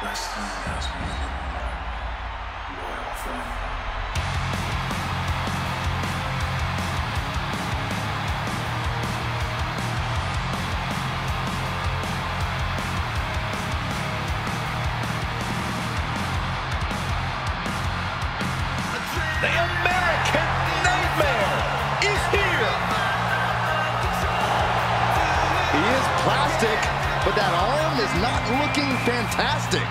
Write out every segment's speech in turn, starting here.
Wrestling has many more loyal friends. The American Nightmare is here. He is plastic, but that arm is not looking fantastic.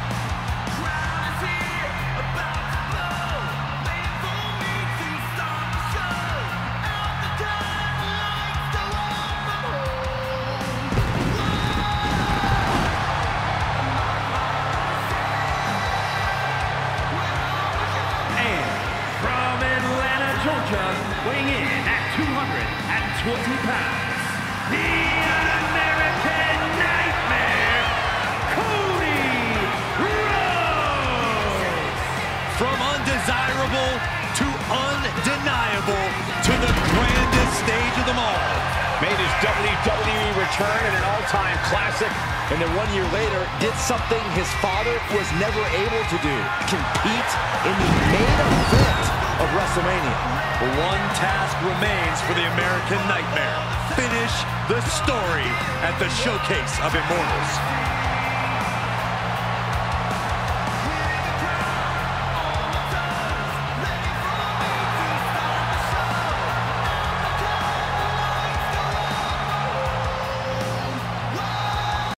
Weighing in at 220 pounds, the American Nightmare, Cody Rhodes. From undesirable to undeniable to the grandest stage of them all. Made his WWE return in an all-time classic, and then 1 year later did something his father was never able to do: compete in the main event of WrestleMania. One task remains for the American Nightmare: finish the story at the Showcase of Immortals.